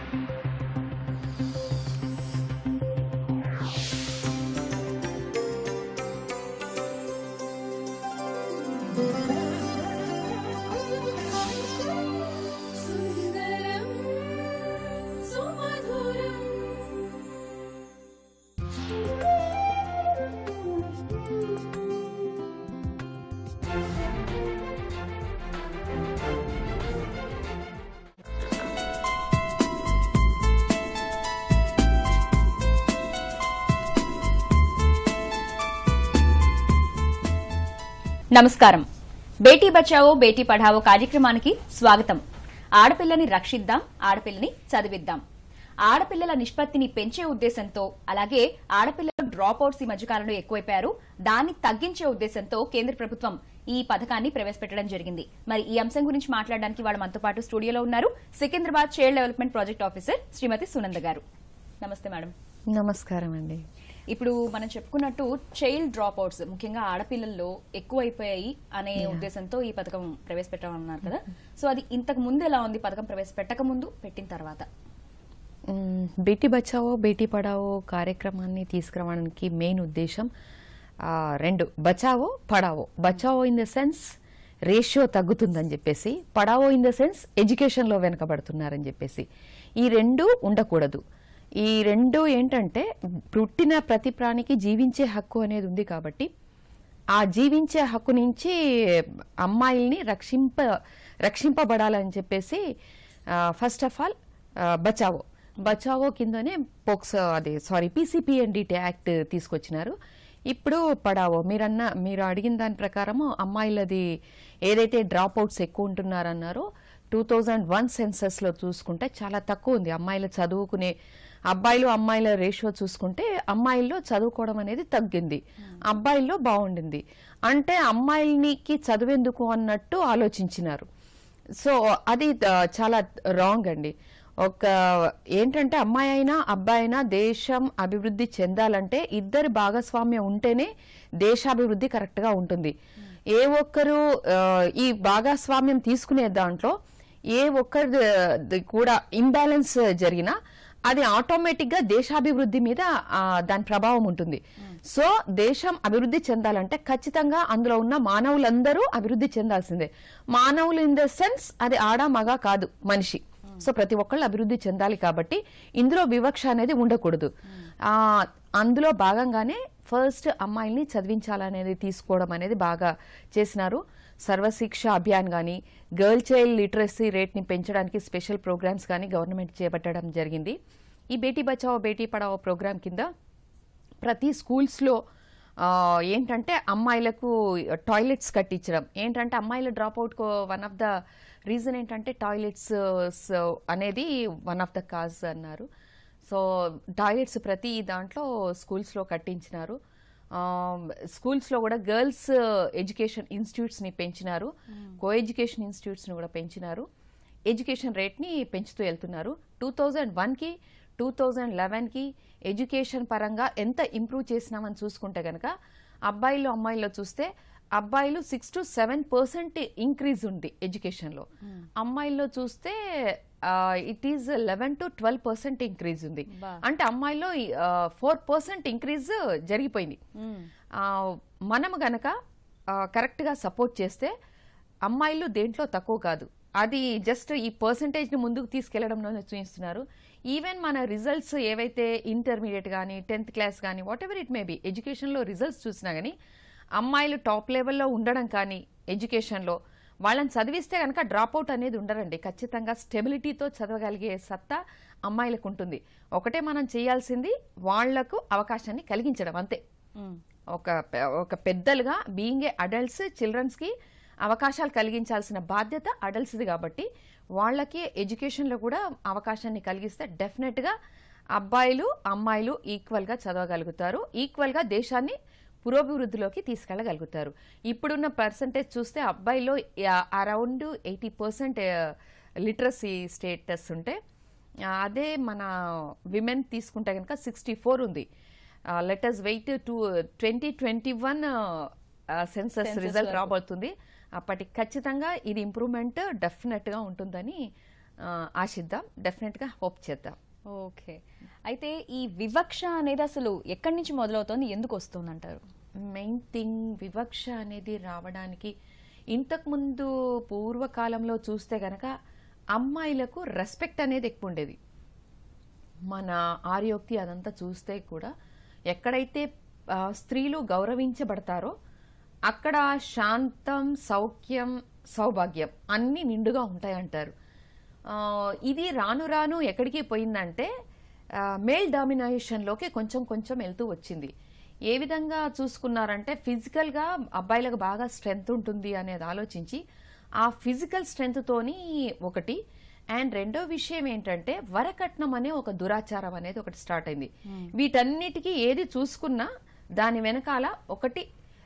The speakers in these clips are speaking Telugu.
నమస్కారం. బేటీ బచావో బేటీ పఢావో కార్యక్రమానికి స్వాగతం. ఆడపిల్లని రక్షిద్దాం, ఆడపిల్లని చదివిద్దాం. ఆడపిల్లల నిష్పత్తిని పెంచే ఉద్దేశంతో, అలాగే ఆడపిల్లల డ్రాప్ అవుట్స్ ఈ మధ్యకాలంలో ఎక్కువైపోయారు, దాన్ని తగ్గించే ఉద్దేశంతో కేంద్ర ప్రభుత్వం ఈ పథకాన్ని ప్రవేశపెట్టడం జరిగింది. మరి ఈ అంశం గురించి మాట్లాడడానికి వాళ్ళు మనతో పాటు స్టూడియోలో ఉన్నారు Secunderabad child development project officer Shrimati Sunanda గారు. నమస్తే మేడం. నమస్కారం అండి. ఇప్పుడు మనం చెప్పుకున్నట్టు చైల్డ్ డ్రాప్ అవుట్స్ ముఖ్యంగా ఆడపిల్లల్లో ఎక్కువైపోయాయి అనే ఉద్దేశంతో ఈ పథకం ప్రవేశపెట్టామన్నారు కదా. సో అది ఇంతకు ముందు ఎలా ఉంది, పథకం ప్రవేశపెట్టక ముందు, పెట్టిన తర్వాత? బేటీ బచావో బేటీ పడావో కార్యక్రమాన్ని తీసుకురావడానికి మెయిన్ ఉద్దేశం రెండు, Bachao Padhao. Bachao in the sex ratio తగ్గుతుందని చెప్పేసి, పడావో ఇన్ ద సెన్స్ ఎడ్యుకేషన్లో వెనకబడుతున్నారని చెప్పేసి. ఈ రెండు ఉండకూడదు. ఈ రెండు ఏంటంటే, పుట్టిన ప్రతి ప్రాణికి జీవించే హక్కు అనేది ఉంది కాబట్టి ఆ జీవించే హక్కు నుంచి అమ్మాయిల్ని రక్షింపబడాలని చెప్పేసి ఫస్ట్ ఆఫ్ ఆల్ బచావో కిందనే PCPND యాక్ట్ తీసుకొచ్చినారు. ఇప్పుడు పడావో మీరు అడిగిన దాని ప్రకారము అమ్మాయిలది ఏదైతే డ్రాప్ అవుట్స్ ఎక్కువ ఉంటున్నారన్నారో 2001 సెన్సస్ లో చూసుకుంటే చాలా తక్కువ ఉంది. అమ్మాయిలు చదువుకునే అబ్బాయిలు అమ్మాయిల రేషియో చూసుకుంటే అమ్మాయిల్లో చదువుకోవడం అనేది తగ్గింది, అబ్బాయిల్లో బాగుండింది. అంటే అమ్మాయిలకి చదువెందుకు అన్నట్టు ఆలోచించినారు. సో అది చాలా రాంగ్ అండి. ఏంటంటే అమ్మాయి అయినా అబ్బాయి అయినా దేశం అభివృద్ధి చెందాలంటే ఇద్దరి భాగస్వామ్యం ఉంటేనే దేశాభివృద్ధి కరెక్ట్ గా ఉంటుంది. ఏ ఒక్కరు ఈ భాగస్వామ్యం తీసుకునే దాంట్లో ఏ ఒక్కరి కూడా ఇంబ్యాలెన్స్ జరిగినా అది ఆటోమేటిక్ గా దేశాభివృద్ధి మీద దాని ప్రభావం ఉంటుంది. సో దేశం అభివృద్ధి చెందాలంటే ఖచ్చితంగా అందులో ఉన్న మానవులందరూ అభివృద్ధి చెందాల్సిందే. మానవులు ఇన్ ద సెన్స్ అది ఆడ మగ కాదు, మనిషి. సో ప్రతి ఒక్కళ్ళు అభివృద్ధి చెందాలి కాబట్టి ఇందులో వివక్ష అనేది ఉండకూడదు. అందులో భాగంగానే ఫస్ట్ అమ్మాయిల్ని చదివించాలనేది తీసుకోవడం అనేది బాగా చేసినారు. సర్వశిక్ష అభియాన్ కానీ, గర్ల్ చైల్డ్ లిటరసీ రేట్ని పెంచడానికి స్పెషల్ ప్రోగ్రామ్స్ కానీ గవర్నమెంట్ చేపట్టడం జరిగింది. ఈ బేటీ బచావో బేటీ పడావో ప్రోగ్రామ్ కింద ప్రతి స్కూల్స్లో ఏంటంటే అమ్మాయిలకు టాయిలెట్స్ కట్టించడం. ఏంటంటే అమ్మాయిల dropout one of the reason ఏంటంటే టాయిలెట్స్ అనేది వన్ ఆఫ్ ద కాజ్ అన్నారు. సో టాయిలెట్స్ ప్రతి దాంట్లో స్కూల్స్లో కట్టించినారు. స్కూల్స్లో కూడా గర్ల్స్ ఎడ్యుకేషన్ ఇన్స్టిట్యూట్స్ని పెంచినారు, కో ఎడ్యుకేషన్ ఇన్స్టిట్యూట్స్ని కూడా పెంచినారు. ఎడ్యుకేషన్ రేట్ని పెంచుతూ వెళ్తున్నారు. 2001కి 2011కి ఎడ్యుకేషన్ పరంగా ఎంత ఇంప్రూవ్ చేసినామని చూసుకుంటే కనుక అబ్బాయిలు అమ్మాయిల్లో చూస్తే అబ్బాయిలు 6 to 7% ఇంక్రీజ్ ఉంది ఎడ్యుకేషన్లో. అమ్మాయిల్లో చూస్తే ఇట్ ఈజ్ 11 to 12% ఇంక్రీజ్ ఉంది. అంటే అమ్మాయిల్లో 4% ఇంక్రీజ్ జరిగిపోయింది. మనం గనక కరెక్ట్ గా సపోర్ట్ చేస్తే అమ్మాయిలు దేంట్లో తక్కువ కాదు. అది జస్ట్ ఈ పర్సంటేజ్ ని ముందుకు తీసుకెళ్లడంలోనే చూపిస్తున్నారు. ఈవెన్ మన రిజల్ట్స్ ఏవైతే ఇంటర్మీడియట్ కానీ 10th క్లాస్ కానీ whatever it may be ఎడ్యుకేషన్లో రిజల్ట్స్ చూసినా కానీ అమ్మాయిలు టాప్ లెవెల్లో ఉండడం కానీ ఎడ్యుకేషన్లో వాళ్ళని చదివిస్తే కనుక డ్రాప్ అవుట్ అనేది ఉండరండి. ఖచ్చితంగా స్టెబిలిటీతో చదవగలిగే సత్తా అమ్మాయిలకు ఉంటుంది. ఒకటే మనం చేయాల్సింది వాళ్లకు అవకాశాన్ని కలిగించడం అంతే. ఒక పెద్దలుగా బీయింగ్ ఏ అడల్ట్స్ చిల్డ్రన్స్కి అవకాశాలు కలిగించాల్సిన బాధ్యత అడల్ట్స్ది కాబట్టి వాళ్ళకి ఎడ్యుకేషన్లో కూడా అవకాశాన్ని కలిగిస్తే డెఫినెట్గా అబ్బాయిలు అమ్మాయిలు ఈక్వల్గా చదవగలుగుతారు, ఈక్వల్గా దేశాన్ని పురోభివృద్ధిలోకి తీసుకెళ్లగలుగుతారు. ఇప్పుడున్న పర్సంటేజ్ చూస్తే అబ్బాయిలో అరౌండ్ 80% లిటరసీ స్టేటస్ ఉంటే, అదే మన విమెన్ తీసుకుంటే కనుక 64 ఉంది. లెటర్స్ వెయిట్ 2021 సెన్సస్ రిజల్ట్ రాబోతుంది. అప్పటికి ఖచ్చితంగా ఇది ఇంప్రూవ్మెంట్ డెఫినెట్ గా ఉంటుందని ఆశిద్దాం, డెఫినెట్ గా హోప్ చేద్దాం. ఓకే, అయితే ఈ వివక్ష అనేది అసలు ఎక్కడి నుంచి మొదలవుతుంది, ఎందుకు వస్తుంది అంటారు? మెయిన్ థింగ్, వివక్ష అనేది రావడానికి ఇంతకుముందు పూర్వకాలంలో చూస్తే గనక అమ్మాయిలకు రెస్పెక్ట్ అనేది ఎక్కువ ఉండేది. మన ఆర్యోక్తి అదంతా చూస్తే కూడా ఎక్కడైతే స్త్రీలు గౌరవించబడతారో అక్కడ శాంతం, సౌఖ్యం, సౌభాగ్యం అన్నీ నిండుగా ఉంటాయంటారు. ఇది రాను రాను ఎక్కడికి పోయిందంటే మేల్ డామినేషన్లోకి కొంచెం కొంచెం వెళ్తూ వచ్చింది. ఏ విధంగా చూసుకున్నారంటే ఫిజికల్గా అబ్బాయిలకు బాగా స్ట్రెంగ్త్ ఉంటుంది అనేది ఆలోచించి ఆ ఫిజికల్ స్ట్రెంగ్త్తోని ఒకటి, అండ్ రెండో విషయం ఏంటంటే వరకట్నం అనే ఒక దురాచారం అనేది ఒకటి స్టార్ట్ అయింది. వీటన్నిటికీ ఏది చూసుకున్నా దాని వెనకాల ఒకటి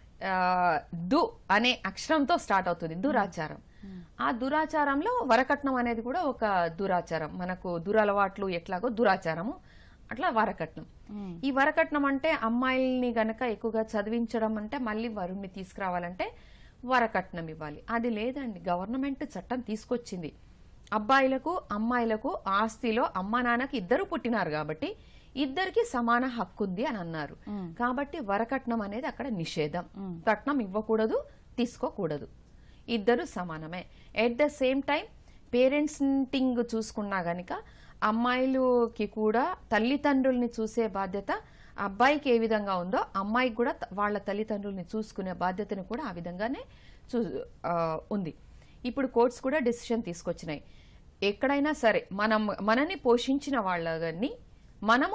దు అనే అక్షరంతో స్టార్ట్ అవుతుంది, దురాచారం. ఆ దురాచారంలో వరకట్నం అనేది కూడా ఒక దురాచారం. మనకు దురలవాట్లు ఎట్లాగో దురాచారము, అట్లా వరకట్నం. ఈ వరకట్నం అంటే అమ్మాయిల్ని గనక ఎక్కువగా చదివించడం అంటే మళ్ళీ వరుణ్ణి తీసుకురావాలంటే వరకట్నం ఇవ్వాలి. అది లేదండి, గవర్నమెంట్ చట్టం తీసుకొచ్చింది. అబ్బాయిలకు అమ్మాయిలకు ఆస్తిలో అమ్మా నాన్నకి ఇద్దరు పుట్టినారు కాబట్టి ఇద్దరికి సమాన హక్కు ఉంది అని అన్నారు. కాబట్టి వరకట్నం అనేది అక్కడ నిషేధం. కట్నం ఇవ్వకూడదు, తీసుకోకూడదు, ఇద్దరు సమానమే. At the same time parenting చూసుకున్నా గనక అమ్మాయిలకి కూడా తల్లిదండ్రుల్ని చూసే బాధ్యత అబ్బాయికి ఏ విధంగా ఉందో అమ్మాయికి కూడా వాళ్ళ తల్లిదండ్రుల్ని చూసుకునే బాధ్యతను కూడా ఆ విధంగానే ఉంది. ఇప్పుడు కోర్ట్స్ కూడా డెసిషన్ తీసుకొచ్చినాయి. ఎక్కడైనా సరే మనని పోషించిన వాళ్ళని మనము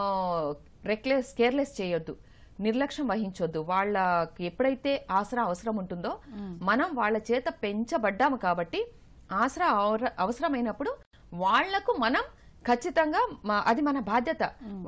కేర్లెస్ చేయొద్దు, నిర్లక్ష్యం వహించొద్దు. వాళ్ళకి ఎప్పుడైతే ఆసరా అవసరం ఉంటుందో మనం వాళ్ళ చేత పెంచబడ్డాము కాబట్టి ఆసరా అవసరమైనప్పుడు వాళ్లకు మనం ఖచ్చితంగా అది మన బాధ్యత.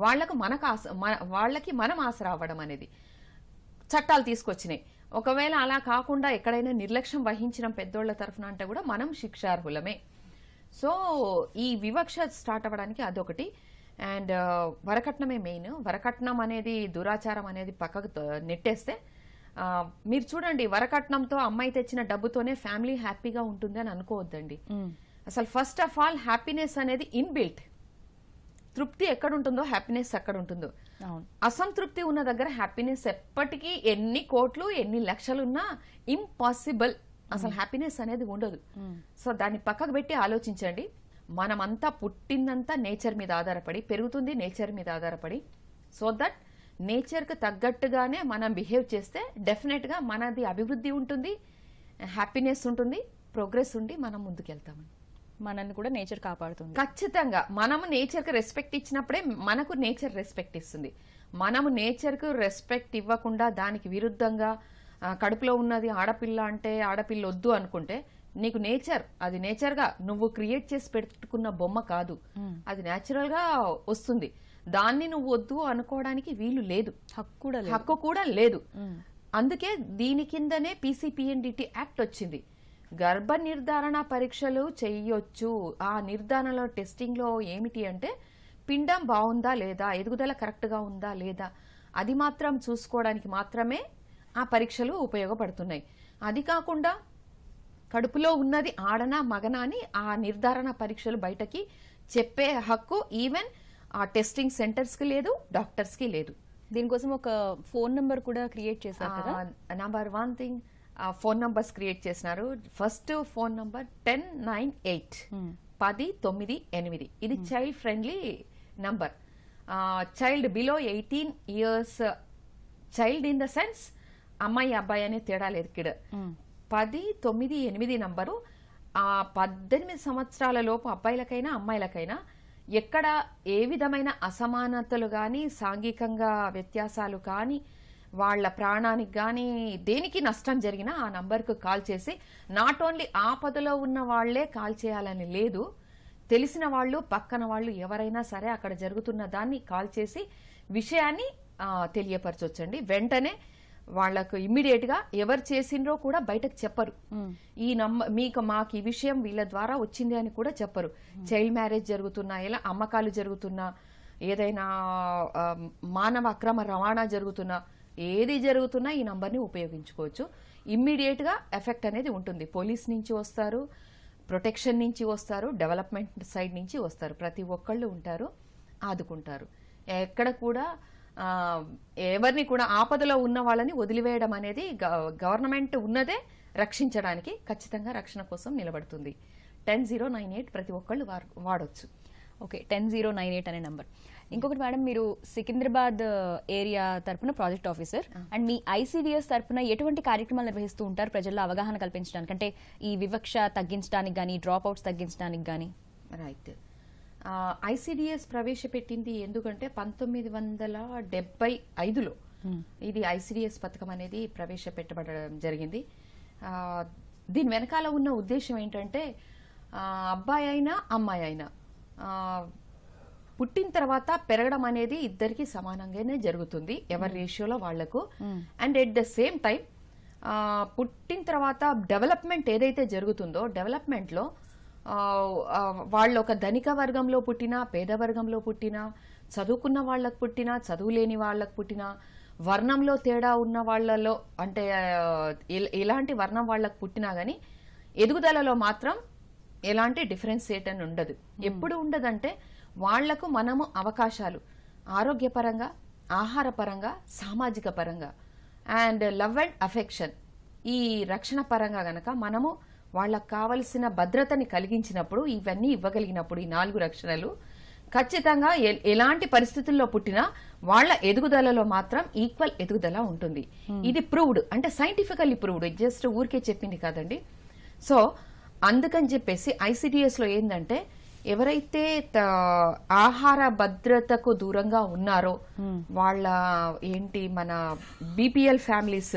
వాళ్ళకి మనం ఆసరా అవ్వడం అనేది చట్టాలు తీసుకొచ్చినాయి. ఒకవేళ అలా కాకుండా ఎక్కడైనా నిర్లక్ష్యం వహించిన పెద్దోళ్ల తరఫున అంటే కూడా మనం శిక్షార్హులమే. సో ఈ వివక్ష స్టార్ట్ అవ్వడానికి అదొకటి. అండ్ వరకట్నమే మెయిన్. వరకట్నం అనేది దురాచారం అనేది పక్కకు నెట్టేస్తే మీరు చూడండి, వరకట్నంతో అమ్మాయి తెచ్చిన డబ్బుతోనే ఫ్యామిలీ హ్యాపీగా ఉంటుంది అని అనుకోవద్దండి. అసలు ఫస్ట్ ఆఫ్ ఆల్ హ్యాపీనెస్ అనేది ఇన్బిల్ట్. తృప్తి ఎక్కడుంటుందో హ్యాపీనెస్ అక్కడ ఉంటుందో. అసంతృప్తి ఉన్న దగ్గర హ్యాపీనెస్ ఎప్పటికీ ఎన్ని కోట్లు ఎన్ని లక్షలున్నా ఇంపాసిబుల్. అసలు హ్యాపీనెస్ అనేది ఉండదు. సో దాన్ని పక్కకు పెట్టి ఆలోచించండి. మనమంతా పుట్టిందంతా నేచర్ మీద ఆధారపడి పెరుగుతుంది, నేచర్ మీద ఆధారపడి. సో దట్ నేచర్ కు తగ్గట్టుగానే మనం బిహేవ్ చేస్తే డెఫినెట్ గా మనది అభివృద్ధి ఉంటుంది, హ్యాపీనెస్ ఉంటుంది, ప్రోగ్రెస్ ఉండి మనం ముందుకెళ్తామని. మనల్ని కూడా నేచర్ కాపాడుతుంది. ఖచ్చితంగా మనము నేచర్ కు రెస్పెక్ట్ ఇచ్చినప్పుడే మనకు నేచర్ రెస్పెక్ట్ ఇస్తుంది. మనము నేచర్ కు రెస్పెక్ట్ ఇవ్వకుండా దానికి విరుద్ధంగా కడుపులో ఉన్నది ఆడపిల్ల అంటే ఆడపిల్ల వద్దు అనుకుంటే నీకు నేచర్, అది నేచర్ గా నువ్వు క్రియేట్ చేసి పెట్టుకున్న బొమ్మ కాదు, అది నేచురల్ గా వస్తుంది. దాన్ని నువ్వు వద్దు అనుకోవడానికి వీలు లేదు, హక్కు కూడా లేదు. అందుకే దీని కిందనే PCPNDT యాక్ట్ వచ్చింది. గర్భ నిర్ధారణ పరీక్షలు చెయ్యొచ్చు. ఆ నిర్ధారణలో టెస్టింగ్ లో ఏమిటి అంటే పిండం బాగుందా లేదా, ఎదుగుదల కరెక్ట్ గా ఉందా లేదా, అది మాత్రం చూసుకోవడానికి మాత్రమే ఆ పరీక్షలు ఉపయోగపడుతున్నాయి. అది కాకుండా కడుపులో ఉన్నది ఆడనా మగనా అని ఆ నిర్ధారణ పరీక్షలు బయటకి చెప్పే హక్కు ఈవెన్ ఆ టెస్టింగ్ సెంటర్స్ కి లేదు, డాక్టర్స్ కి లేదు. దీనికోసం ఒక ఫోన్ నంబర్ కూడా క్రియేట్ చేశారు కదా. Number 1 thing, phone numbers create చేసినారు. First phone number 1098 1098. ఇది child friendly number. Child below 18 years, child in the sense అమ్మాయి అబ్బాయి అనే తేడా లేదు ఇక్కడ. 1098 నంబరు. 18 సంవత్సరాల లోపు అబ్బాయిలకైనా అమ్మాయిలకైనా ఎక్కడ ఏ విధమైన అసమానతలు గాని, సాంఘికంగా వ్యత్యాసాలు కానీ, వాళ్ళ ప్రాణానికి గాని దేనికి నష్టం జరిగినా ఆ నంబర్కు కాల్ చేసి, నాట్ ఓన్లీ ఆపదలో ఉన్న వాళ్లే కాల్ చేయాలని లేదు, తెలిసిన వాళ్ళు పక్కన వాళ్ళు ఎవరైనా సరే అక్కడ జరుగుతున్న దాన్ని కాల్ చేసి విషయాన్ని తెలియపరచొచ్చండి. వెంటనే వాళ్లకు ఇమ్మీడియట్ గా ఎవరు చేసిండ్రో కూడా బయటకు చెప్పరు. ఈ మాకు ఈ విషయం వీళ్ళ ద్వారా వచ్చింది అని కూడా చెప్పరు. చైల్డ్ మ్యారేజ్ జరుగుతున్నా, ఎలా అమ్మకాలు జరుగుతున్నా, ఏదైనా మానవ అక్రమ రవాణా జరుగుతున్నా, ఏది జరుగుతున్నా ఈ నంబర్ని ఉపయోగించుకోవచ్చు. ఇమ్మీడియట్ గా ఎఫెక్ట్ అనేది ఉంటుంది. పోలీస్ నుంచి వస్తారు, ప్రొటెక్షన్ నుంచి వస్తారు, డెవలప్మెంట్ సైడ్ నుంచి వస్తారు. ప్రతి ఒక్కళ్ళు ఉంటారు, ఆదుకుంటారు. ఎక్కడ కూడా ఎవరిని కూడా ఆపదలో ఉన్న వాళ్ళని వదిలివేయడం అనేది గవర్నమెంట్ ఉన్నదే రక్షించడానికి, ఖచ్చితంగా రక్షణ కోసం నిలబడుతుంది. 10098 ప్రతి ఒక్కళ్ళు వాడొచ్చు. ఓకే, 10098 అనే నంబర్. ఇంకొకటి మేడం, మీరు సికింద్రాబాద్ ఏరియా తరపున ప్రాజెక్ట్ ఆఫీసర్ అండ్ మీ ఐసిడిఎస్ తరపున ఎటువంటి కార్యక్రమాలు నిర్వహిస్తూ ఉంటారు ప్రజల్లో అవగాహన కల్పించడానికి, అంటే ఈ వివక్ష తగ్గించడానికి కానీ డ్రాప్ అవుట్స్ తగ్గించడానికి కానీ? రైట్. ఐసిడిఎస్ ప్రవేశపెట్టింది ఎందుకంటే 1975లో ఇది ఐసిడిఎస్ పథకం అనేది ప్రవేశపెట్టబడడం జరిగింది. దీని వెనకాల ఉన్న ఉద్దేశం ఏంటంటే అబ్బాయి అయినా అమ్మాయి అయినా పుట్టిన తర్వాత పెరగడం అనేది ఇద్దరికి సమానంగానే జరుగుతుంది, ఎవరి రేషియోలో వాళ్లకు. And at the same time పుట్టిన తర్వాత డెవలప్మెంట్ ఏదైతే జరుగుతుందో డెవలప్మెంట్ లో వాళ్ళు ఒక ధనిక వర్గంలో పుట్టినా, పేద వర్గంలో పుట్టినా, చదువుకున్న వాళ్ళకు పుట్టినా, చదువు లేని వాళ్ళకు పుట్టినా, వర్ణంలో తేడా ఉన్న వాళ్ళలో అంటే ఎలాంటి వర్ణం వాళ్ళకు పుట్టినా గానీ ఎదుగుదలలో మాత్రం ఎలాంటి డిఫరెన్షియేట్ అని ఉండదు. ఎప్పుడు ఉండదంటే వాళ్లకు మనము అవకాశాలు ఆరోగ్యపరంగా, ఆహారపరంగా, సామాజిక పరంగా అండ్ లవ్ అండ్ అఫెక్షన్ ఈ రక్షణ పరంగా గనక మనము వాళ్ళకు కావలసిన భద్రతని కలిగించినప్పుడు, ఇవన్నీ ఇవ్వగలిగినప్పుడు, ఈ 4 రక్షణలు ఖచ్చితంగా ఎలాంటి పరిస్థితుల్లో పుట్టినా వాళ్ళ ఎదుగుదలలో మాత్రం ఈక్వల్ ఎదుగుదల ఉంటుంది. ఇది ప్రూవ్డ్, అంటే సైంటిఫికల్లీ ప్రూవ్డ్, జస్ట్ ఊరికే చెప్పింది కాదండి. సో అందుకని చెప్పేసి ఐసిడిఎస్ లో ఏంటంటే ఎవరైతే ఆహార భద్రతకు దూరంగా ఉన్నారో వాళ్ళ మన బీపీఎల్ ఫ్యామిలీస్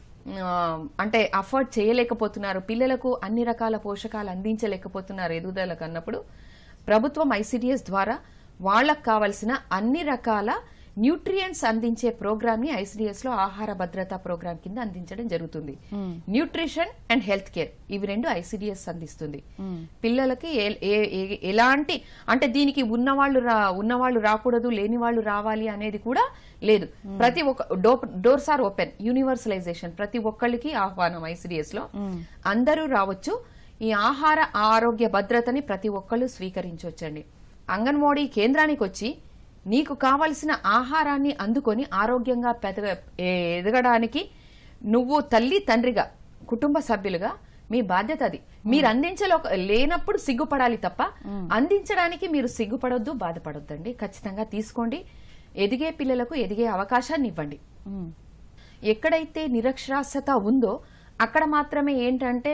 అంటే అఫోర్డ్ చేయలేకపోతున్నారు, పిల్లలకు అన్ని రకాల పోషకాలు అందించలేకపోతున్నారు ఎదుగుదలకు అన్నప్పుడు ప్రభుత్వం ఐసిడిఎస్ ద్వారా వాళ్ళకు కావలసిన అన్ని రకాల న్యూట్రియంట్స్ అందించే ప్రోగ్రామ్ ని ఐసిడిఎస్ లో ఆహార భద్రతా ప్రోగ్రామ్ కింద అందించడం జరుగుతుంది. న్యూట్రిషన్ అండ్ హెల్త్ కేర్ ఇవి 2 ఐసిడిఎస్ అందిస్తుంది పిల్లలకి. ఎలాంటి అంటే దీనికి ఉన్నవాళ్ళు రాకూడదు, లేని వాళ్ళు రావాలి అనేది కూడా లేదు. ప్రతి ఒక్క డోర్స్ ఆర్ ఓపెన్, యూనివర్సలైజేషన్, ప్రతి ఒక్కళ్ళకి ఆహ్వానం ఐసిడిఎస్ లో. అందరూ రావచ్చు. ఈ ఆహార ఆరోగ్య భద్రతని ప్రతి ఒక్కళ్ళు స్వీకరించవచ్చండి. అంగన్వాడీ కేంద్రానికి వచ్చి నీకు కావలసిన ఆహారాన్ని అందుకొని ఆరోగ్యంగా ఎదగడానికి నువ్వు తల్లి తండ్రిగా, కుటుంబ సభ్యులుగా మీ బాధ్యత అది. మీరు లేనప్పుడు సిగ్గుపడాలి తప్ప అందించడానికి మీరు సిగ్గుపడొద్దు, బాధపడొద్దండి. ఖచ్చితంగా తీసుకోండి. ఎదిగే పిల్లలకు ఎదిగే అవకాశాన్ని ఇవ్వండి. ఎక్కడైతే నిరక్షరాస్యత ఉందో అక్కడ మాత్రమే ఏంటంటే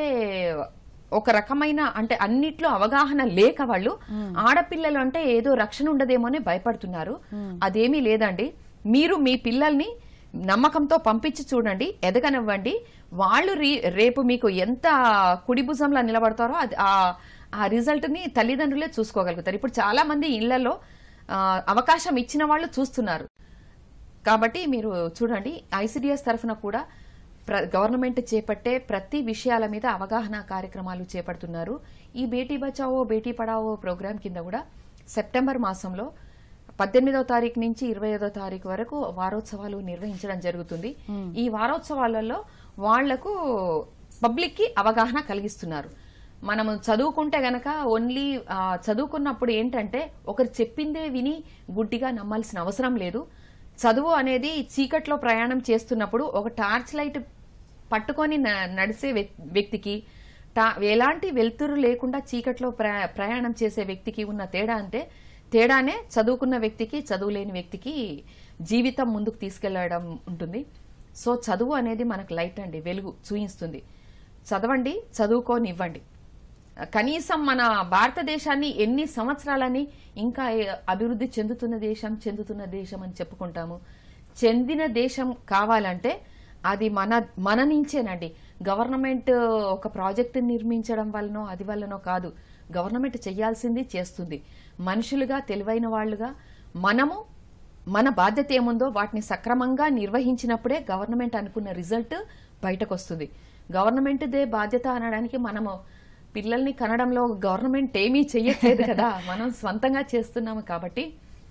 ఒక రకమైన అంటే అన్నిట్లో అవగాహన లేక వాళ్ళు ఆడపిల్లలు అంటే ఏదో రక్షణ ఉండదేమోనే భయపడుతున్నారు. అదేమీ లేదండి. మీరు మీ పిల్లల్ని నమ్మకంతో పంపించి చూడండి, ఎదగనివ్వండి. వాళ్ళు రేపు మీకు ఎంత కుడి భుజంలో నిలబడతారో అది ఆ రిజల్ట్ ని తల్లిదండ్రులే చూసుకోగలుగుతారు. ఇప్పుడు చాలా మంది ఇళ్లలో అవకాశం ఇచ్చిన వాళ్ళు చూస్తున్నారు. కాబట్టి మీరు చూడండి, ఐసిడిఎస్ తరఫున కూడా గవర్నమెంట్ చేపట్టే ప్రతి విషయాల మీద అవగాహన కార్యక్రమాలు చేపడుతున్నారు. ఈ బేటీ బచావో బేటీ పడావో ప్రోగ్రాం కింద కూడా సెప్టెంబర్ మాసంలో 18వ తారీఖు నుంచి 25వ తారీఖు వరకు వారోత్సవాలు నిర్వహించడం జరుగుతుంది. ఈ వారోత్సవాలలో వాళ్లకు పబ్లిక్ కి అవగాహన కలిగిస్తున్నారు. మనము చదువుకుంటే గనక ఓన్లీ చదువుకున్నప్పుడు ఏంటంటే ఒకరు చెప్పిందే విని గుడ్డిగా నమ్మాల్సిన అవసరం లేదు. చదువు అనేది చీకట్లో ప్రయాణం చేస్తున్నప్పుడు ఒక టార్చ్ లైట్ పట్టుకొని నడిచే వ్యక్తికి, ఎలాంటి వెలుతురు లేకుండా చీకట్లో ప్రయాణం చేసే వ్యక్తికి ఉన్న తేడానే చదువుకున్న వ్యక్తికి, చదువులేని వ్యక్తికి జీవితం ముందుకు తీసుకెళ్లడం ఉంటుంది. సో చదువు అనేది మనకు లైట్ అండి, వెలుగు చూయిస్తుంది. చదవండి, చదువుకోనివ్వండి. కనీసం మన భారతదేశాన్ని ఎన్ని సంవత్సరాలని ఇంకా అభివృద్ధి చెందుతున్న దేశం అని చెప్పుకుంటాము. చెందిన దేశం కావాలంటే అది మన నుంచేనండి. గవర్నమెంట్ ఒక ప్రాజెక్టు నిర్మించడం వల్లనో అది వల్లనో కాదు. గవర్నమెంట్ చేయాల్సింది చేస్తుంది. మనుషులుగా, తెలివైన వాళ్లుగా మనము మన బాధ్యత ఏముందో వాటిని సక్రమంగా నిర్వహించినప్పుడే గవర్నమెంట్ అనుకున్న రిజల్ట్ బయటకు వస్తుంది. గవర్నమెంట్దే బాధ్యత అనడానికి మనము పిల్లల్ని కనడంలో గవర్నమెంట్ ఏమీ చెయ్యట్లేదు కదా, మనం స్వంతంగా చేస్తున్నాము. కాబట్టి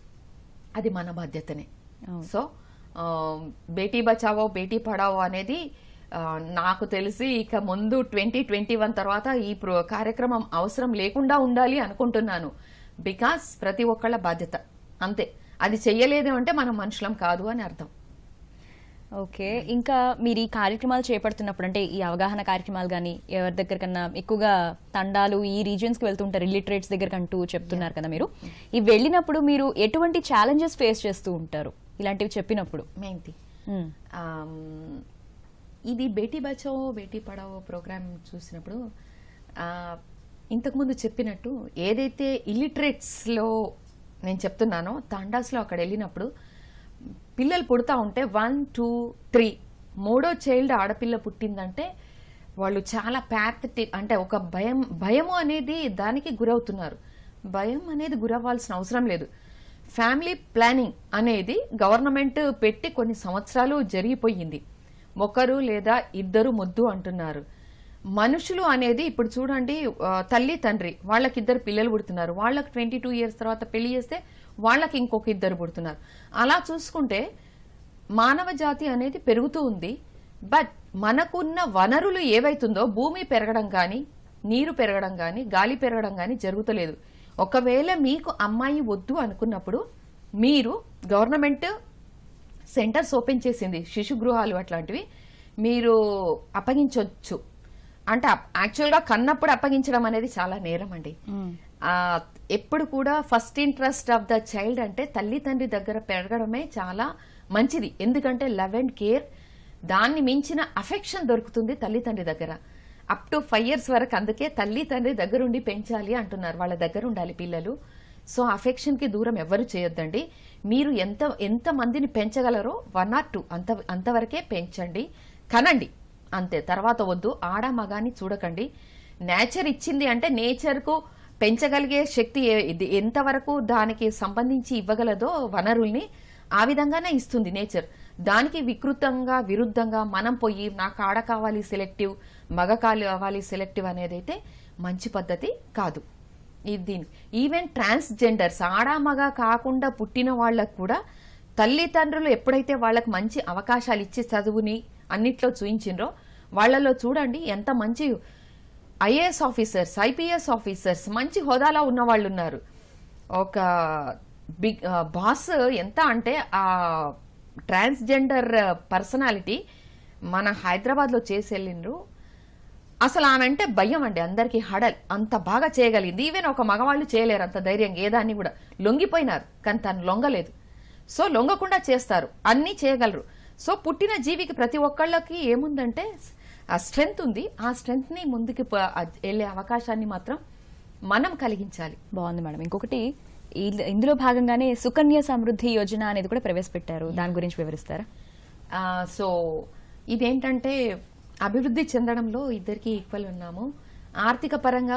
అది మన బాధ్యతనే. సో బేటీ బచావో బేటీ పడావో అనేది నాకు తెలిసి ఇక ముందు 2021 తర్వాత ఈ కార్యక్రమం అవసరం లేకుండా ఉండాలి అనుకుంటున్నాను. బికాస్ ప్రతి ఒక్కళ్ళ బాధ్యత అంతే. అది చెయ్యలేదు అంటే మనం మనుషులం కాదు అని అర్థం. ఓకే, ఇంకా మీరు ఈ కార్యక్రమాలు చేపడుతున్నప్పుడు, అంటే ఈ అవగాహన కార్యక్రమాలు కానీ ఎవరి దగ్గర కన్నా ఎక్కువగా తండాలు ఈ రీజియన్స్ కి వెళ్తుంటారు, ఇల్లిటరేట్స్ దగ్గర అంటూ చెప్తున్నారు కదా మీరు, ఇవి వెళ్ళినప్పుడు మీరు ఎటువంటి ఛాలెంజెస్ ఫేస్ చేస్తూ ఉంటారు ఇలాంటివి చెప్పినప్పుడు? మెయిన్ది ఇది బేటీ బచావో బేటీ పడావో ప్రోగ్రామ్ చూసినప్పుడు ఇంతకుముందు చెప్పినట్టు ఏదైతే ఇల్లిటరేట్స్లో నేను చెప్తున్నానో తాండాస్లో అక్కడ వెళ్ళినప్పుడు పిల్లలు పుడతా ఉంటే 1, 2, 3 మూడో చైల్డ్ ఆడపిల్ల పుట్టిందంటే వాళ్ళు చాలా ప్యాథటిక్, అంటే ఒక భయము అనేది దానికి గురవుతున్నారు. భయం అనేది గురవ్వాల్సిన అవసరం లేదు. ఫ్యామిలీ ప్లానింగ్ అనేది గవర్నమెంట్ పెట్టి కొన్ని సంవత్సరాలు జరిగిపోయింది. ఒకరు లేదా ఇద్దరు ముద్దు అంటున్నారు. మనుషులు అనేది ఇప్పుడు చూడండి, తల్లి తండ్రి వాళ్ళకి ఇద్దరు పిల్లలు పుడుతున్నారు. వాళ్ళకి 22 years తర్వాత పెళ్లి చేస్తే వాళ్ళకి ఇంకొక ఇద్దరు పుడుతున్నారు. అలా చూసుకుంటే మానవ జాతి అనేది పెరుగుతూ ఉంది. బట్ మనకున్న వనరులు ఏవైతుందో భూమి పెరగడం కానీ, నీరు పెరగడం కానీ, గాలి పెరగడం కానీ జరుగుతలేదు. ఒకవేళ మీకు అమ్మాయి వద్దు అనుకున్నప్పుడు మీరు గవర్నమెంట్ సెంటర్స్ ఓపెన్ చేసింది, శిశు గృహాలు అట్లాంటివి, మీరు అప్పగించవచ్చు. అంటే యాక్చువల్గా కన్నప్పుడు అప్పగించడం అనేది చాలా నేరం అండి. ఎప్పుడు కూడా first interest of the child అంటే తల్లి తండ్రి దగ్గర పెరగడమే చాలా మంచిది. ఎందుకంటే లవ్ అండ్ కేర్, దాన్ని మించిన అఫెక్షన్ దొరుకుతుంది తల్లి తండ్రి దగ్గర. అప్ టు 5 years వరకు. అందుకే తల్లి తండ్రి దగ్గరుండి పెంచాలి అంటున్నారు, వాళ్ళ దగ్గర ఉండాలి పిల్లలు. సో అఫెక్షన్ కి దూరం ఎవరు చేయొద్దండి. మీరు ఎంత మందిని పెంచగలరో 1 or 2 అంతవరకే పెంచండి, కనండి అంతే. తర్వాత వద్దు. ఆడ మగాని చూడకండి. నేచర్ ఇచ్చింది అంటే నేచర్కు పెంచగలిగే శక్తి ఎంతవరకు దానికి సంబంధించి ఇవ్వగలదో వనరుల్ని ఆ విధంగానే ఇస్తుంది నేచర్. దానికి విరుద్ధంగా మనం పోయి నాకు ఆడ కావాలి సెలెక్టివ్, మగ కావాలి సెలెక్టివ్ అనేది అయితే మంచి పద్ధతి కాదు. ఈవెన్ ట్రాన్స్జెండర్స్, ఆడ మగ కాకుండా పుట్టిన వాళ్ళకు కూడా తల్లిదండ్రులు ఎప్పుడైతే వాళ్ళకి మంచి అవకాశాలు ఇచ్చి చదువుని అన్నిట్లో చూయించిండ్రో వాళ్ళలో చూడండి ఎంత మంచి ఐఏఎస్ ఆఫీసర్స్, ఐపీఎస్ ఆఫీసర్స్, మంచి హోదాలో ఉన్న వాళ్ళు ఉన్నారు. ఒక బిగ్ బాస్ ఎంత అంటే ఆ ట్రాన్స్జెండర్ పర్సనాలిటీ మన హైదరాబాద్లో చేసి వెళ్ళిండ్రు. అసలు ఆమె అంటే భయం అండి అందరికీ, హడల్ అంత బాగా చేయగలిగింది. ఈవెన్ ఒక మగవాళ్ళు చేయలేరు అంత ధైర్యంగా. ఏదాన్ని కూడా లొంగిపోయినారు, కానీ తను లొంగలేదు. సో లొంగకుండా చేస్తారు, అన్నీ చేయగలరు. సో పుట్టిన జీవికి ప్రతి ఒక్కళ్ళకి ఏముందంటే ఆ స్ట్రెంగ్త్ ఉంది. ఆ స్ట్రెంగ్త్ ని ముందుకు వెళ్లే అవకాశాన్ని మాత్రం మనం కలిగించాలి. బాగుంది మేడం. ఇంకొకటి, ఇందులో భాగంగానే సుకన్య సమృద్ధి యోజన అనేది కూడా ప్రవేశపెట్టారు, దాని గురించి వివరిస్తారా? సో ఇదేంటంటే అభివృద్ధి చెందడంలో ఇద్దరికి ఈక్వల్ ఉన్నాము. ఆర్థిక పరంగా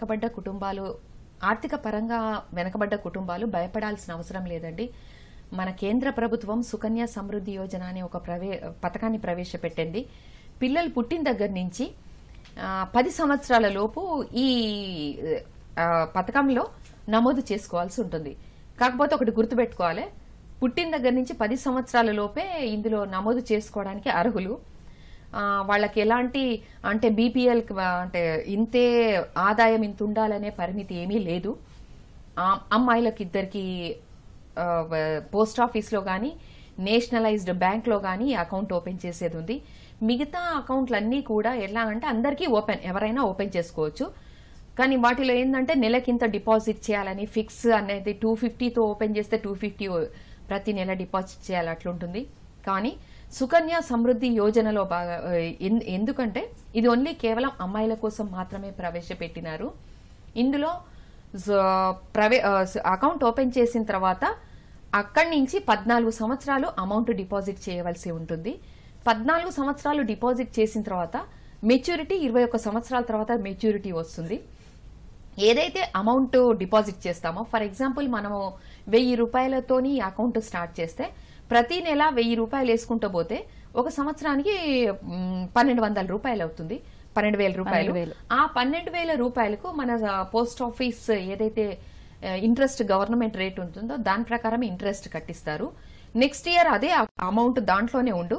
వెనకబడ్డ కుటుంబాలు భయపడాల్సిన అవసరం లేదండి. మన కేంద్ర ప్రభుత్వం సుకన్య సమృద్ధి యోజన అనే ఒక పథకాన్ని ప్రవేశపెట్టింది. పిల్లలు పుట్టిన దగ్గర నుంచి 10 సంవత్సరాల లోపు ఈ పథకంలో నమోదు చేసుకోవాల్సి ఉంటుంది. కాకపోతే ఒకటి గుర్తుపెట్టుకోవాలి, పుట్టిన దగ్గర నుంచి 10 సంవత్సరాల లోపే ఇందులో నమోదు చేసుకోవడానికి అర్హులు. వాళ్ళకి ఎలాంటి అంటే బీపీఎల్ అంటే ఇంతే ఆదాయం ఇంత ఉండాలనే పరిమితి ఏమీ లేదు. అమ్మాయిలకు ఇద్దరికి పోస్ట్ ఆఫీస్లో కానీ నేషనలైజ్డ్ బ్యాంక్లో కానీ అకౌంట్ ఓపెన్ చేసేది ఉంది. మిగతా అకౌంట్లన్నీ కూడా ఎలా అంటే అందరికీ ఓపెన్, ఎవరైనా ఓపెన్ చేసుకోవచ్చు. కానీ వాటిలో ఏంటంటే నెలకింత డిపాజిట్ చేయాలని ఫిక్స్ అనేది 250తో ఓపెన్ చేస్తే 250 ప్రతి నెల డిపాజిట్ చేయాలి అట్లుంటుంది. కానీ సుకన్య సమృద్ధి యోజనలో బాగా ఎందుకంటే ఇది ఓన్లీ కేవలం అమ్మాయిల కోసం మాత్రమే ప్రవేశపెట్టినారు. ఇందులో అకౌంట్ ఓపెన్ చేసిన తర్వాత అక్కడి నుంచి 14 సంవత్సరాలు అమౌంట్ డిపాజిట్ చేయవలసి ఉంటుంది. 14 సంవత్సరాలు డిపాజిట్ చేసిన తర్వాత మెచ్యూరిటీ 21 సంవత్సరాల తర్వాత మెచ్యూరిటీ వస్తుంది. ఏదైతే అమౌంట్ డిపాజిట్ చేస్తామో, ఫర్ ఎగ్జాంపుల్ మనము 1000 రూపాయలతోని అకౌంట్ స్టార్ట్ చేస్తే ప్రతి నెల 1000 రూపాయలు వేసుకుంటూ పోతే ఒక సంవత్సరానికి 1200 రూపాయలు అవుతుంది, 12,000 రూపాయలు. ఆ 12,000 రూపాయలకు మన పోస్ట్ ఆఫీస్ ఏదైతే ఇంట్రెస్ట్ గవర్నమెంట్ రేట్ ఉంటుందో దాని ప్రకారం ఇంట్రెస్ట్ కట్టిస్తారు. నెక్స్ట్ ఇయర్ అదే అమౌంట్ దాంట్లోనే ఉండు.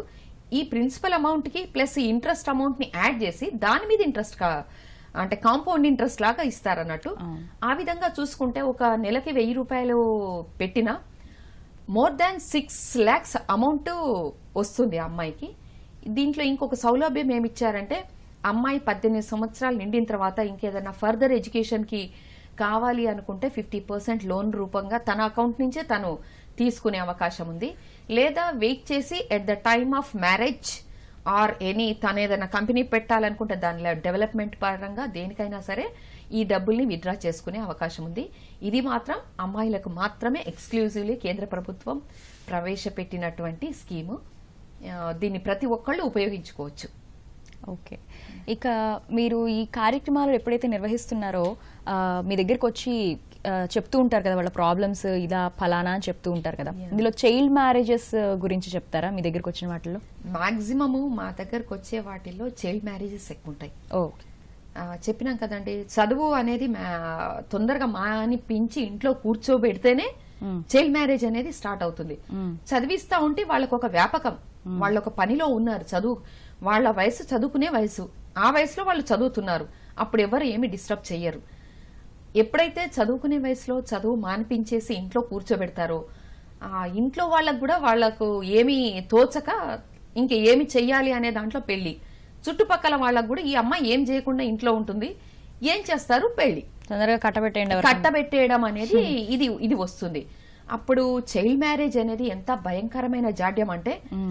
ఈ ప్రిన్సిపల్ అమౌంట్ కి ప్లస్ ఈ ఇంట్రెస్ట్ అమౌంట్ ని యాడ్ చేసి దాని మీద ఇంట్రెస్ట్ అంటే కాంపౌండ్ ఇంట్రెస్ట్ లాగా ఇస్తారన్నట్టు. ఆ విధంగా చూసుకుంటే ఒక నెలకి 1000 రూపాయలు పెట్టినా మోర్ దాన్ 6 lakhs అమౌంట్ వస్తుంది ఆ అమ్మాయికి. దీంట్లో ఇంకొక సౌలభ్యం ఏమిచ్చారంటే అమ్మాయి 18 సంవత్సరాలు నిండిన తర్వాత ఇంకేదైనా ఫర్దర్ ఎడ్యుకేషన్ కి కావాలి అనుకుంటే 50% లోన్ రూపంగా తన అకౌంట్ నుంచే తను తీసుకునే అవకాశం ఉంది. లేదా వెయిట్ చేసి at the time of marriage or తను ఏదైనా కంపెనీ పెట్టాలనుకుంటే దానిలో డెవలప్మెంట్ పరంగా దేనికైనా సరే ఈ డబ్బుల్ని విత్డ్రా చేసుకునే అవకాశం ఉంది. ఇది మాత్రం అమ్మాయిలకు మాత్రమే ఎక్స్క్లూజివ్లీ కేంద్ర ప్రభుత్వం ప్రవేశపెట్టినటువంటి స్కీము. దీన్ని ప్రతి ఒక్కళ్ళు ఉపయోగించుకోవచ్చు. ఓకే, ఇక మీరు ఈ కార్యక్రమాలు ఎప్పుడైతే నిర్వహిస్తున్నారో మీ దగ్గరకు వచ్చి చెప్తూ ఉంటారు కదా వాళ్ళ ప్రాబ్లమ్స్ ఇలా ఫలానా అని చెప్తూ ఉంటారు కదా, ఇందులో చైల్డ్ మ్యారేజెస్ గురించి చెప్తారా మీ దగ్గరకు వచ్చిన వాటిల్లో? మాక్సిమము మా దగ్గరకు వచ్చే వాటిల్లో చైల్డ్ మ్యారేజెస్ ఎక్కువ ఉంటాయి. ఓకే, చెప్పినాం కదండి, చదువు అనేది తొందరగా మానిపించి ఇంట్లో కూర్చోబెడితేనే చైల్డ్ మ్యారేజ్ అనేది స్టార్ట్ అవుతుంది. చదివిస్తా ఉంటే వాళ్ళకు ఒక వ్యాపకం, వాళ్ళ ఒక పనిలో ఉన్నారు, చదువు వాళ్ళ వయసు చదువుకునే వయసు, ఆ వయసులో వాళ్ళు చదువుతున్నారు, అప్పుడు ఎవరు ఏమి డిస్టర్బ్ చెయ్యరు. ఎప్పుడైతే చదువుకునే వయసులో చదువు మానిపించేసి ఇంట్లో కూర్చోబెడతారో ఆ ఇంట్లో వాళ్ళకు కూడా వాళ్లకు ఏమి తోచక ఇంక ఏమి చెయ్యాలి అనే దాంట్లో పెళ్లి, చుట్టుపక్కల వాళ్ళకు కూడా ఈ అమ్మాయి ఏం చేయకుండా ఇంట్లో ఉంటుంది, ఏం చేస్తారు, పెళ్లి తొందరగా కట్టబెట్టేయడం అనేది ఇది వస్తుంది. అప్పుడు చైల్డ్ మ్యారేజ్ అనేది ఎంత భయంకరమైన జాడ్యం అంటే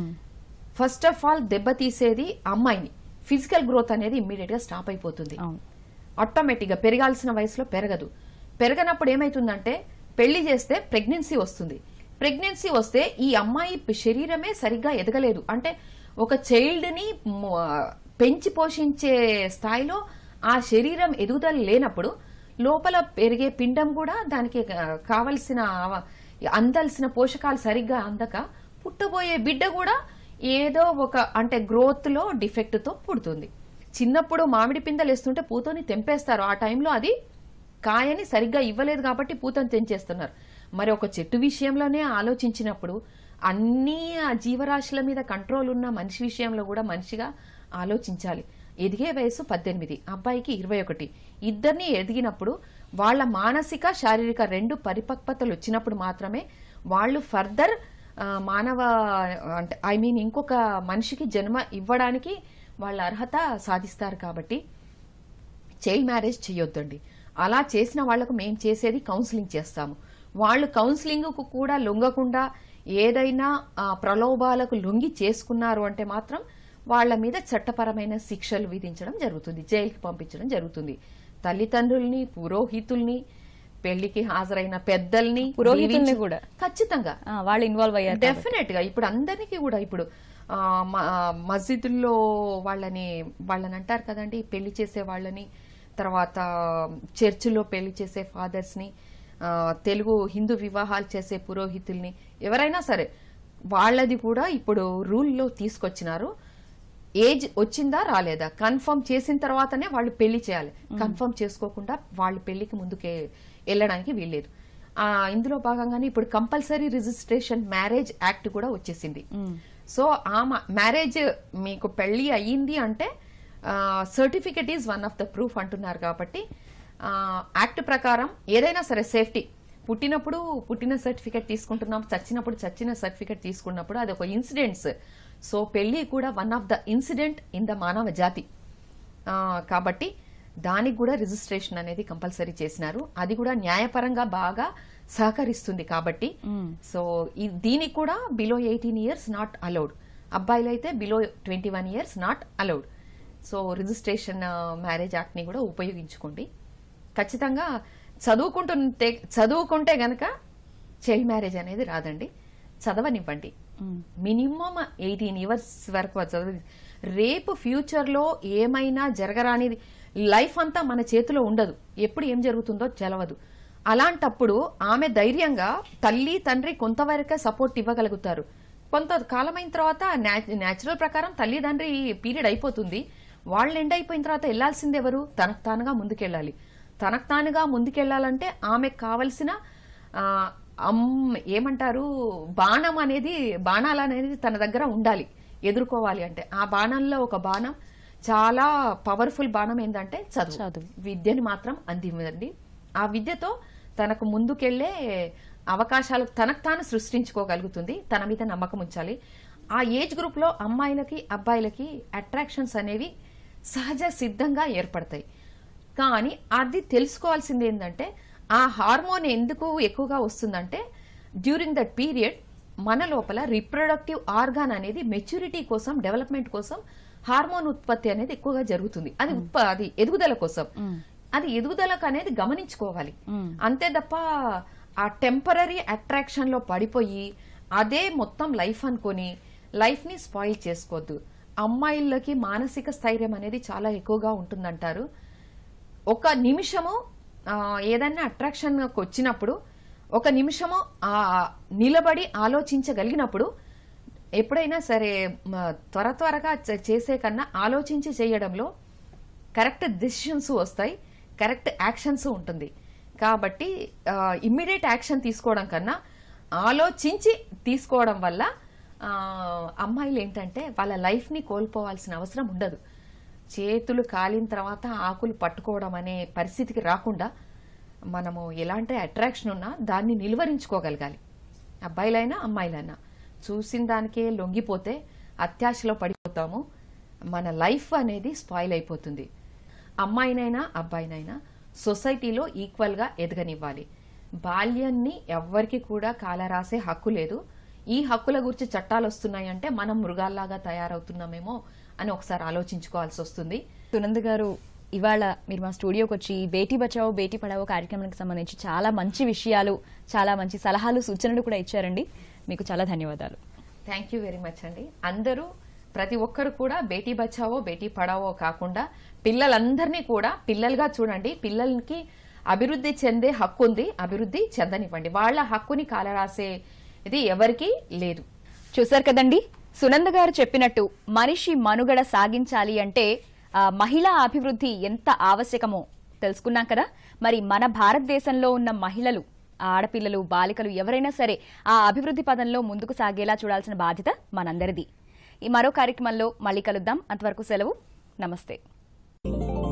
ఫస్ట్ ఆఫ్ ఆల్ దెబ్బతీసేది అమ్మాయిని. ఫిజికల్ గ్రోత్ అనేది ఇమ్మీడియట్ గా స్టాప్ అయిపోతుంది. ఆటోమేటిక్ గా పెరగాల్సిన వయసులో పెరగదు. పెరగనప్పుడు ఏమైతుందంటే పెళ్లి చేస్తే ప్రెగ్నెన్సీ వస్తుంది. ప్రెగ్నెన్సీ వస్తే ఈ అమ్మాయి శరీరమే సరిగ్గా ఎదగలేదు, అంటే ఒక చైల్డ్ ని పెంచి పోషించే స్థాయిలో ఆ శరీరం ఎదుగుదల లేనప్పుడు లోపల పెరిగే పిండం కూడా దానికి కావలసిన అందాల్సిన పోషకాలు సరిగ్గా అందక పుట్టబోయే బిడ్డ కూడా ఏదో ఒక అంటే గ్రోత్ లో డిఫెక్ట్ తో పుడుతుంది. చిన్నప్పుడు మామిడి పిందెలు వేస్తుంటే పూతని తెంపేస్తారు, ఆ టైంలో అది కాయని సరిగ్గా ఇవ్వలేదు కాబట్టి పూతని తెంచేస్తున్నారు. మరి ఒక చెట్టు విషయంలోనే ఆలోచించినప్పుడు అన్ని జీవరాశుల మీద కంట్రోల్ ఉన్న మనిషి విషయంలో కూడా మనిషిగా ఆలోచించాలి. ఎదిగే వయసు 18, అబ్బాయికి 21. ఇద్దరిని ఎదిగినప్పుడు వాళ్ళ మానసిక శారీరక 2 పరిపక్వతలు వచ్చినప్పుడు మాత్రమే వాళ్ళు ఫర్దర్ మానవ అంటే ఇంకొక మనిషికి జన్మ ఇవ్వడానికి వాళ్ళ అర్హత సాధిస్తారు. కాబట్టి చైల్డ్ మ్యారేజ్ చేయొద్దండి. అలా చేసిన వాళ్లకు మేము చేసేది కౌన్సిలింగ్ చేస్తాము. వాళ్ళు కౌన్సిలింగ్ కు కూడా లొంగకుండా ఏదైనా ప్రలోభాలకు లొంగి చేసుకున్నారు అంటే మాత్రం వాళ్ల మీద చట్టపరమైన శిక్షలు విధించడం జరుగుతుంది, జైలుకి పంపించడం జరుగుతుంది. తల్లిదండ్రుల్ని, పురోహితుల్ని, పెళ్లికి హాజరైన పెద్దల్ని, పురోహితుల్ని కూడా ఖచ్చితంగా వాళ్ళు ఇన్వాల్వ్ అయ్యారు. డెఫినెట్ గా ఇప్పుడు అందరికీ కూడా ఇప్పుడు మస్జిదుల్లో వాళ్ళని అంటారు కదండి, పెళ్లి చేసే వాళ్ళని, తర్వాత చర్చిలో పెళ్లి చేసే ఫాదర్స్ ని, తెలుగు హిందూ వివాహాలు చేసే పురోహితుల్ని, ఎవరైనా సరే వాళ్ళది కూడా ఇప్పుడు రూల్లో తీసుకొచ్చినారు. ఏజ్ వచ్చిందా రాలేదా కన్ఫర్మ్ చేసిన తర్వాతనే వాళ్ళు పెళ్లి చేయాలి. కన్ఫర్మ్ చేసుకోకుండా వాళ్ళు పెళ్లికి ముందుకే వెళ్ళడానికి వీల్లేదు. ఇందులో భాగంగానే ఇప్పుడు కంపల్సరీ రిజిస్ట్రేషన్ మ్యారేజ్ యాక్ట్ కూడా వచ్చేసింది. సో ఆ మ్యారేజ్ మీకు పెళ్లి అయ్యింది అంటే certificate is one of the proof అంటున్నారు. కాబట్టి యాక్ట్ ప్రకారం ఏదైనా సరే సేఫ్టీ, పుట్టినప్పుడు పుట్టిన సర్టిఫికెట్ తీసుకుంటున్నాం, చచ్చినప్పుడు చచ్చిన సర్టిఫికెట్ తీసుకున్నప్పుడు అది ఒక ఇన్సిడెంట్స్. సో పెళ్లి కూడా one of the incident in the మానవ జాతి. కాబట్టి దానికి కూడా రిజిస్ట్రేషన్ అనేది కంపల్సరీ చేసినారు. అది కూడా న్యాయపరంగా బాగా సహకరిస్తుంది. కాబట్టి సో దీనికి కూడా బిలో 18 years నాట్ అలౌడ్, అబ్బాయిలు అయితే below 21 years not allowed. So registration marriage act ని కూడా ఉపయోగించుకోండి. ఖచ్చితంగా చదువుకుంటే గనక చైల్డ్ మ్యారేజ్ అనేది రాదండి. చదవనివ్వండి, మినిమం 18 years వరకు చదివి, రేపు ఫ్యూచర్ లో ఏమైనా జరగరానిది, లైఫ్ అంతా మన చేతిలో ఉండదు, ఎప్పుడు ఏం జరుగుతుందో తెలవదు. అలాంటప్పుడు ఆమె ధైర్యంగా తల్లి తండ్రి కొంతవరకే సపోర్ట్ ఇవ్వగలుగుతారు. కొంత కాలమైన తర్వాత న్యాచురల్ ప్రకారం తల్లిదండ్రి పీరియడ్ అయిపోతుంది. వాళ్ళు ఎండ్ అయిపోయిన తర్వాత వెళ్లాల్సింది ఎవరు? తనకు తానుగా ముందుకెళ్ళాలి. తనకు తానుగా ముందుకెళ్లాలంటే ఆమెకు కావలసిన ఏమంటారు బాణాలు అనేది తన దగ్గర ఉండాలి. ఎదుర్కోవాలి అంటే ఆ బాణంలో ఒక బాణం చాలా పవర్ఫుల్ బాణం ఏంటంటే చదువు. విద్యని మాత్రం అందివ్వండి. ఆ విద్యతో తనకు ముందుకెళ్లే అవకాశాలు తనకు తాను సృష్టించుకోగలుగుతుంది. తన మీద నమ్మకం ఉంచాలి. ఆ ఏజ్ గ్రూప్ లో అమ్మాయిలకి అబ్బాయిలకి అట్రాక్షన్స్ అనేవి సహజ సిద్ధంగా ఏర్పడతాయి. కానీ అది తెలుసుకోవాల్సింది ఏంటంటే ఆ హార్మోన్ ఎందుకు ఎక్కువగా వస్తుందంటే డ్యూరింగ్ దట్ పీరియడ్ మన లోపల రిప్రొడక్టివ్ ఆర్గాన్ అనేది మెచ్యూరిటీ కోసం, డెవలప్మెంట్ కోసం హార్మోన్ ఉత్పత్తి అనేది ఎక్కువగా జరుగుతుంది. అది ఎదుగుదల కోసం. అది ఎదుగుదలకు అనేది గమనించుకోవాలి. అంతే తప్ప ఆ టెంపరరీ అట్రాక్షన్ లో పడిపోయి అదే మొత్తం లైఫ్ అనుకొని లైఫ్ ని స్పాయిల్ చేసుకోవద్దు. అమ్మాయిలకి మానసిక స్థైర్యం అనేది చాలా ఎక్కువగా ఉంటుందంటారు. ఒక నిమిషము ఏదైనా అట్రాక్షన్ వచ్చినప్పుడు ఒక నిమిషము నిలబడి ఆలోచించగలిగినప్పుడు ఎప్పుడైనా సరే త్వరగా చేసే కన్నా ఆలోచించి చేయడంలో కరెక్ట్ డెసిషన్స్ వస్తాయి, కరెక్ట్ యాక్షన్స్ ఉంటుంది. కాబట్టి ఇమ్మీడియట్ యాక్షన్ తీసుకోవడం కన్నా ఆలోచించి తీసుకోవడం వల్ల అమ్మాయిలు ఏంటంటే వాళ్ళ లైఫ్ ని కోల్పోవాల్సిన అవసరం ఉండదు. చేతులు కాలిన తర్వాత ఆకులు పట్టుకోవడం అనే పరిస్థితికి రాకుండా మనము ఎలాంటి అట్రాక్షన్ ఉన్నా దాన్ని నిలువరించుకోగలగాలి. అబ్బాయిలైనా అమ్మాయిలైనా చూసిన దానికే లొంగిపోతే అత్యాశలో పడిపోతాము. మన లైఫ్ అనేది స్పాయిల్ అయిపోతుంది. అమ్మాయినైనా అబ్బాయినైనా సొసైటీలో ఈక్వల్ గా ఎదగనివ్వాలి. బాల్యాన్ని ఎవ్వరికి కూడా కాలరాసే హక్కు లేదు. ఈ హక్కుల గురించి చట్టాలు వస్తున్నాయంటే మనం మృగాల్లాగా తయారవుతున్నామేమో అని ఒకసారి ఆలోచించుకోవాల్సి వస్తుంది. సునంద గారు, ఇవాళ మీరు మా స్టూడియోకి వచ్చి బేటీ బచావో బేటీ పడావో కార్యక్రమానికి సంబంధించి చాలా మంచి విషయాలు, చాలా మంచి సలహాలు, సూచనలు కూడా ఇచ్చారండి. మీకు చాలా ధన్యవాదాలు. థ్యాంక్ యూ వెరీ మచ్ అండి. అందరూ ప్రతి ఒక్కరు కూడా బేటీ బచావో బేటీ పడావో కాకుండా పిల్లలందరినీ కూడా పిల్లలుగా చూడండి. పిల్లలకి అభివృద్ధి చెందే హక్కు ఉంది, అభివృద్ధి చెందనివ్వండి. వాళ్ళ హక్కుని కాలరాసే ఇది ఎవరికీ లేదు. చూశారు కదండి, సునంద గారు చెప్పినట్టు మనిషి మనుగడ సాగించాలి అంటే మహిళా అభివృద్ధి ఎంత ఆవశ్యకమో తెలుసుకున్నాం కదా. మరి మన భారతదేశంలో ఉన్న మహిళలు, ఆడపిల్లలు, బాలికలు ఎవరైనా సరే ఆ అభివృద్ధి పదంలో ముందుకు సాగేలా చూడాల్సిన బాధ్యత మనందరిది. ఈ మరో కార్యక్రమంలో మళ్ళీ కలుద్దాం. అంతవరకు సెలవు. నమస్తే.